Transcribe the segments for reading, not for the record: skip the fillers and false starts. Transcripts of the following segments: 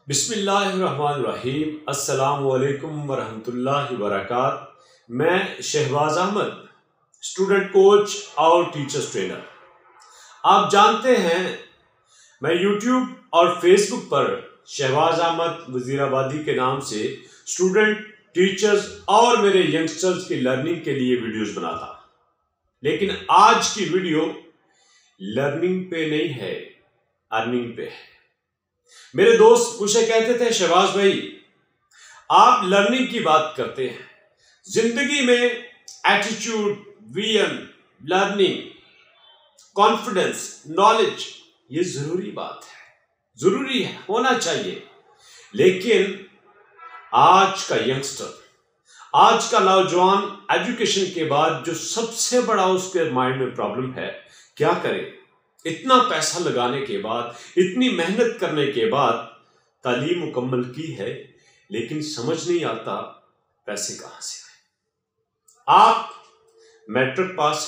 बिस्मिल्लाहिर्रहमानिर्रहीम। अस्सलामुअलैकुम वरहमतुल्लाहि वबरकातुहू। मैं शहबाज अहमद, स्टूडेंट कोच और टीचर्स ट्रेनर। आप जानते हैं मैं यूट्यूब और फेसबुक पर शहबाज अहमद वजीराबादी के नाम से स्टूडेंट, टीचर्स और मेरे यंगस्टर्स की लर्निंग के लिए वीडियोस बनाता। लेकिन आज की वीडियो लर्निंग पे नहीं है, अर्निंग पे है। मेरे दोस्त मुझे कहते थे, शहबाज भाई आप लर्निंग की बात करते हैं, जिंदगी में attitude, vision, learning, confidence, knowledge ये जरूरी बात है, जरूरी है, होना चाहिए। लेकिन आज का यंगस्टर, आज का नौजवान एजुकेशन के बाद जो सबसे बड़ा उसके माइंड में प्रॉब्लम है, क्या करे? इतना पैसा लगाने के बाद, इतनी मेहनत करने के बाद तालीम मुकम्मल की है, लेकिन समझ नहीं आता पैसे कहां से आए। आप मैट्रिक पास,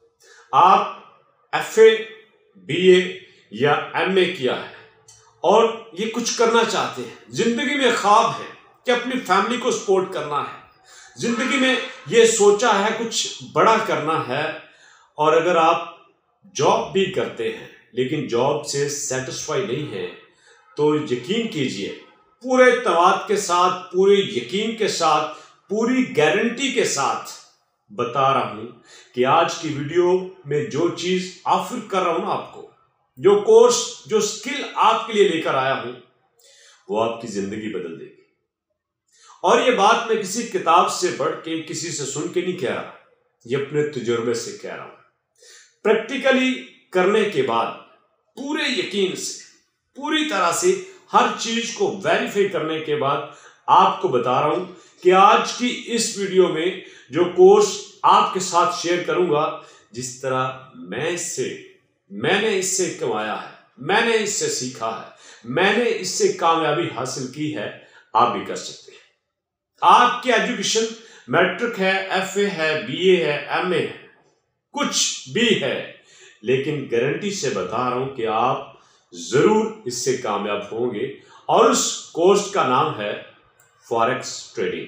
आप एफए, बीए या एमए किया है और ये कुछ करना चाहते हैं, जिंदगी में ख्वाब है कि अपनी फैमिली को सपोर्ट करना है, जिंदगी में ये सोचा है कुछ बड़ा करना है। और अगर आप जॉब भी करते हैं लेकिन जॉब से सेटिस्फाई नहीं है, तो यकीन कीजिए, पूरे तवाद के साथ, पूरे यकीन के साथ, पूरी गारंटी के साथ बता रहा हूं कि आज की वीडियो में जो चीज ऑफर कर रहा हूं ना आपको, जो कोर्स, जो स्किल आपके लिए लेकर आया हूं, वो आपकी जिंदगी बदल देगी। और ये बात मैं किसी किताब से पढ़ के, किसी से सुन के नहीं कह रहा, ये अपने तजुर्बे से कह रहा हूं। प्रैक्टिकली करने के बाद, पूरे यकीन से, पूरी तरह से हर चीज को वेरीफाई करने के बाद आपको बता रहा हूं कि आज की इस वीडियो में जो कोर्स आपके साथ शेयर करूंगा, जिस तरह मैंने इससे कमाया है, मैंने इससे सीखा है, मैंने इससे कामयाबी हासिल की है, आप भी कर सकते हैं। आपकी एजुकेशन मैट्रिक है, एफए है, बीए है, एमए है, कुछ भी है, लेकिन गारंटी से बता रहा हूं कि आप जरूर इससे कामयाब होंगे। और उस कोर्स का नाम है फॉरेक्स ट्रेडिंग।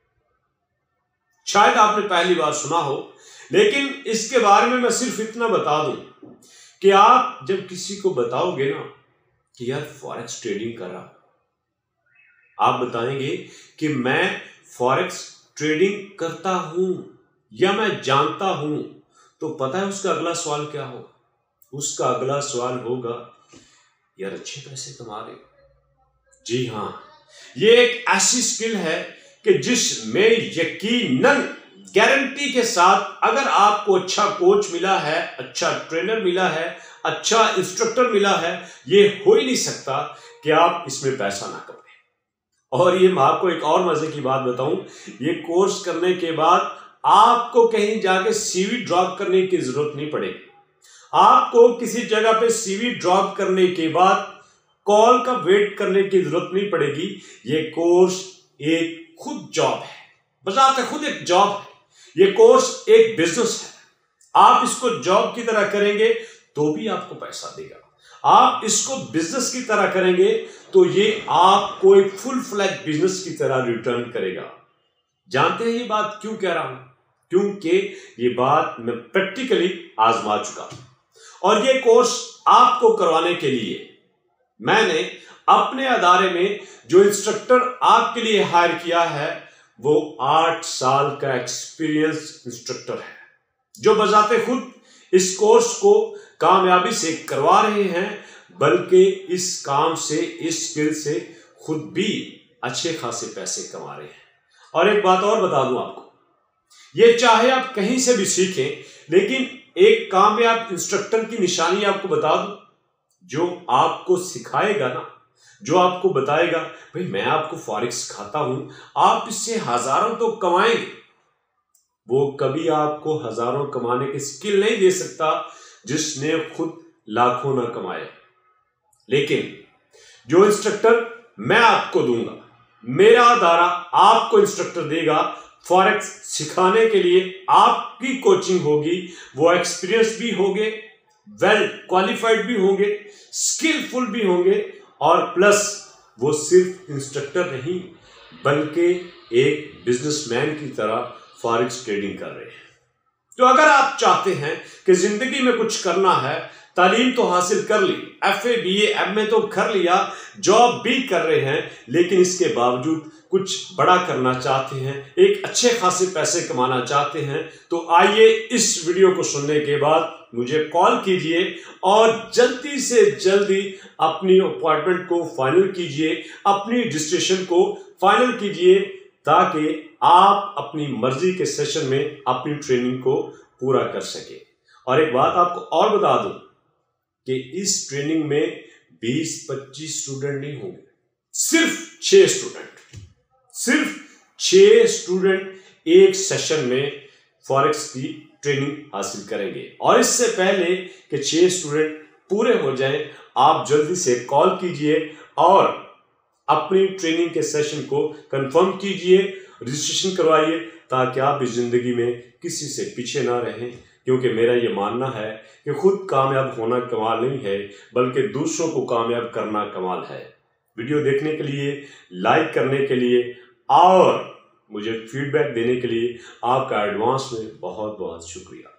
शायद आपने पहली बार सुना हो, लेकिन इसके बारे में मैं सिर्फ इतना बता दूं कि आप जब किसी को बताओगे ना कि यार फॉरेक्स ट्रेडिंग कर रहा, आप बताएंगे कि मैं फॉरेक्स ट्रेडिंग करता हूं या मैं जानता हूं, तो पता है उसका अगला सवाल क्या होगा? उसका अगला सवाल होगा, यार अच्छे पैसे कमा रहे। जी हां, ये एक ऐसी स्किल है कि जिसमें यकीनन, गारंटी के साथ, अगर आपको अच्छा कोच मिला है, अच्छा ट्रेनर मिला है, अच्छा इंस्ट्रक्टर मिला है, ये हो ही नहीं सकता कि आप इसमें पैसा ना कमाएं। और ये मैं आपको एक और मजे की बात बताऊं, ये कोर्स करने के बाद आपको कहीं जाके सीवी ड्रॉप करने की जरूरत नहीं पड़ेगी। आपको किसी जगह पे सीवी ड्रॉप करने के बाद कॉल का वेट करने की जरूरत नहीं पड़ेगी। ये कोर्स एक खुद जॉब है, बजाते खुद एक जॉब है। ये कोर्स एक बिजनेस है। आप इसको जॉब की तरह करेंगे तो भी आपको पैसा देगा, आप इसको बिजनेस की तरह करेंगे तो ये आपको एक फुल फ्लैग बिजनेस की तरह रिटर्न करेगा। जानते हैं ये बात क्यों कह रहा हूं? क्योंकि ये बात मैं प्रैक्टिकली आजमा चुका हूं। और ये कोर्स आपको करवाने के लिए मैंने अपने अदारे में जो इंस्ट्रक्टर आपके लिए हायर किया है, वो 8 साल का एक्सपीरियंस इंस्ट्रक्टर है, जो बजाते खुद इस कोर्स को कामयाबी से करवा रहे हैं, बल्कि इस काम से, इस स्किल से खुद भी अच्छे खासे पैसे कमा रहे हैं। और एक बात और बता दूं आपको, ये चाहे आप कहीं से भी सीखें, लेकिन एक कामयाब इंस्ट्रक्टर की निशानी आपको बता दूं, जो आपको सिखाएगा ना, जो आपको बताएगा, भाई मैं आपको फॉरेक्स सिखाता हूं, आप इससे हजारों तो कमाएंगे, वो कभी आपको हजारों कमाने की स्किल नहीं दे सकता जिसने खुद लाखों ना कमाए। लेकिन जो इंस्ट्रक्टर मैं आपको दूंगा, मेरा अदारा आपको इंस्ट्रक्टर देगा, फॉरेक्स सिखाने के लिए आपकी कोचिंग होगी, वो एक्सपीरियंस भी होंगे, वेल क्वालिफाइड भी होंगे, स्किलफुल भी होंगे, और प्लस वो सिर्फ इंस्ट्रक्टर नहीं बल्कि एक बिजनेसमैन की तरह फॉरेक्स ट्रेडिंग कर रहे हैं। तो अगर आप चाहते हैं कि जिंदगी में कुछ करना है, तालीम तो हासिल कर ली, FA BA MA तो कर लिया, जॉब भी कर रहे हैं, लेकिन इसके बावजूद कुछ बड़ा करना चाहते हैं, एक अच्छे खासे पैसे कमाना चाहते हैं, तो आइए इस वीडियो को सुनने के बाद मुझे कॉल कीजिए और जल्दी से जल्दी अपनी अपॉइंटमेंट को फाइनल कीजिए, अपनी रजिस्ट्रेशन को फाइनल कीजिए, ताकि आप अपनी मर्जी के सेशन में अपनी ट्रेनिंग को पूरा कर सके। और एक बात आपको और बता दूं कि इस ट्रेनिंग में 20-25 स्टूडेंट नहीं होंगे, सिर्फ 6 स्टूडेंट एक सेशन में फॉरेक्स की ट्रेनिंग हासिल करेंगे। और इससे पहले कि 6 स्टूडेंट पूरे हो जाएं, आप जल्दी से कॉल कीजिए और अपनी ट्रेनिंग के सेशन को कंफर्म कीजिए, रजिस्ट्रेशन करवाइए, ताकि आप इस जिंदगी में किसी से पीछे ना रहें। क्योंकि मेरा ये मानना है कि खुद कामयाब होना कमाल नहीं है, बल्कि दूसरों को कामयाब करना कमाल है। वीडियो देखने के लिए, लाइक करने के लिए और मुझे फीडबैक देने के लिए आपका एडवांस में बहुत बहुत शुक्रिया।